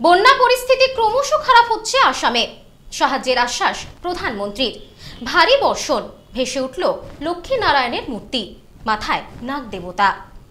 বন্যা পরিস্থিতি ক্রমশ খারাপ হচ্ছে আসামে। সাহায্যের আশ্বাস প্রধানমন্ত্রীর। ভারী বর্ষণ, ভেসে উঠল লক্ষ্মীনারায়ণের মূর্তি, মাথায় নাগ দেবতা।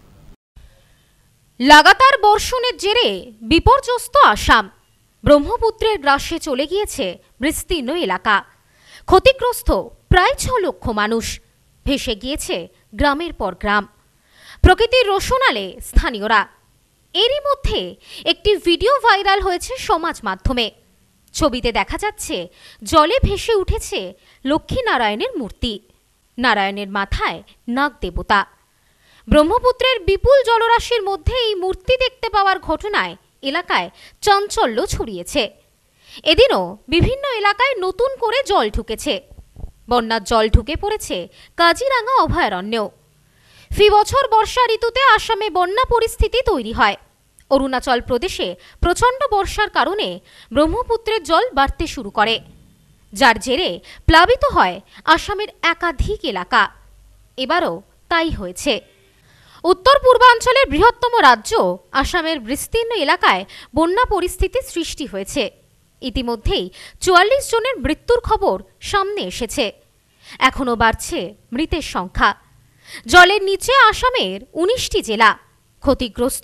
লাগাতার বর্ষণের জেরে বিপর্যস্ত আসাম। ব্রহ্মপুত্রের গ্রাসে চলে গিয়েছে বিস্তীর্ণ এলাকা। ক্ষতিগ্রস্ত প্রায় 6 লক্ষ মানুষ। ভেসে গিয়েছে গ্রামের পর গ্রাম। প্রকৃতির রোষনালে স্থানীয়রা। এরই মধ্যে একটি ভিডিও ভাইরাল হয়েছে সমাজ মাধ্যমে। ছবিতে দেখা যাচ্ছে জলে ভেসে উঠেছে লক্ষ্মীনারায়ণের মূর্তি। নারায়ণের মাথায় নাগ দেবতা। ব্রহ্মপুত্রের বিপুল জলরাশির মধ্যে এই মূর্তি দেখতে পাওয়ার ঘটনায় এলাকায় চাঞ্চল্য ছড়িয়েছে। এদিনও বিভিন্ন এলাকায় নতুন করে জল ঢুকেছে। বন্যার জল ঢুকে পড়েছে কাজিরাঙ্গা অভয়ারণ্যেও। ফি বছর বর্ষা ঋতুতে আসামে বন্যা পরিস্থিতি তৈরি হয়। অরুণাচল প্রদেশে প্রচণ্ড বর্ষার কারণে ব্রহ্মপুত্রের জল বাড়তে শুরু করে, যার জেরে প্লাবিত হয় আসামের একাধিক এলাকা। এবারও তাই হয়েছে। উত্তর পূর্বাঞ্চলের বৃহত্তম রাজ্য আসামের বিস্তীর্ণ এলাকায় বন্যা পরিস্থিতির সৃষ্টি হয়েছে। ইতিমধ্যেই 44 জনের মৃত্যুর খবর সামনে এসেছে। এখনও বাড়ছে মৃতের সংখ্যা। জলের নিচে আসামের 19টি জেলা। ক্ষতিগ্রস্ত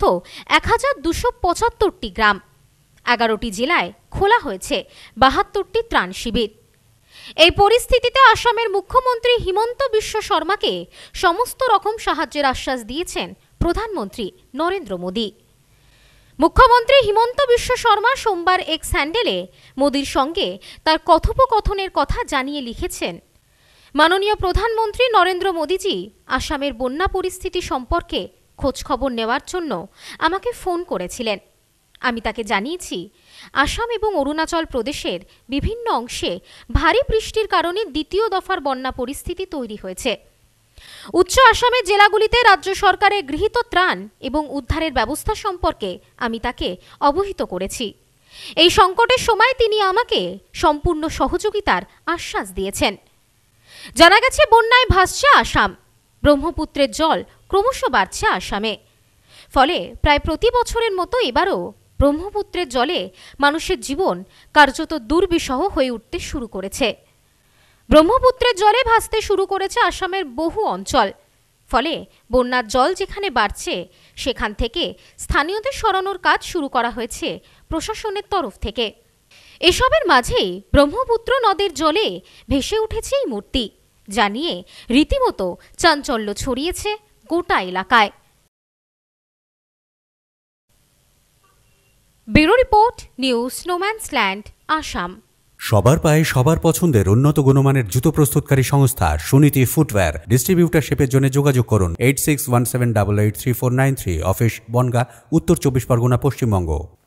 1275টি গ্রাম। 11টি জেলায় খোলা হয়েছে 72টি ত্রাণ শিবির। এই পরিস্থিতিতে আসামের মুখ্যমন্ত্রী হিমন্ত বিশ্ব শর্মাকে সমস্ত রকম সাহায্যের আশ্বাস দিয়েছেন প্রধানমন্ত্রী নরেন্দ্র মোদী। মুখ্যমন্ত্রী হিমন্ত বিশ্ব শর্মা সোমবার এক্স হ্যান্ডেলে মোদীর সঙ্গে তার কথোপকথনের কথা জানিয়ে লিখেছেন, মাননীয় প্রধানমন্ত্রী নরেন্দ্র মোদীজি আসামের বন্যা পরিস্থিতি সম্পর্কে খোঁজখবর নেওয়ার জন্য আমাকে ফোন করেছিলেন। আমি তাকে জানিয়েছি, আসাম এবং অরুণাচল প্রদেশের বিভিন্ন অংশে ভারী বৃষ্টির কারণে দ্বিতীয় দফার বন্যা পরিস্থিতি তৈরি হয়েছে। উচ্চ আসামের জেলাগুলিতে রাজ্য সরকারের গৃহীত ত্রাণ এবং উদ্ধারের ব্যবস্থা সম্পর্কে আমি তাকে অবহিত করেছি। এই সংকটের সময় তিনি আমাকে সম্পূর্ণ সহযোগিতার আশ্বাস দিয়েছেন। জানা গেছে, বন্যায় ভাসছে আসাম। ব্রহ্মপুত্রের জল ক্রমশ বাড়ছে আসামে। ফলে প্রায় প্রতি বছরের মতো এবারও ব্রহ্মপুত্রের জলে মানুষের জীবন কার্যত দুর্বিষহ হয়ে উঠতে শুরু করেছে। ব্রহ্মপুত্রের জলে ভাসতে শুরু করেছে আসামের বহু অঞ্চল। ফলে বন্যার জল যেখানে বাড়ছে সেখান থেকে স্থানীয়দের সরানোর কাজ শুরু করা হয়েছে প্রশাসনের তরফ থেকে। এসবের মাঝেই ব্রহ্মপুত্র নদের জলে ভেসে উঠেছে এই মূর্তি, যা নিয়ে রীতিমতো চাঞ্চল্য ছড়িয়েছে গোটা এলাকায়। ব্যুরো রিপোর্ট, নিউজ স্নোম্যান্সল্যান্ড, আসাম। সবার পায়ে সবার পছন্দের উন্নত গুণমানের জুতো প্রস্তুতকারী সংস্থা সুনীতি ফুটওয়্যার। ডিস্ট্রিবিউটারশিপের জন্য যোগাযোগ করুন 8617883493, অফিস বনগাঁ, উত্তর 24 পরগনা, পশ্চিমবঙ্গ।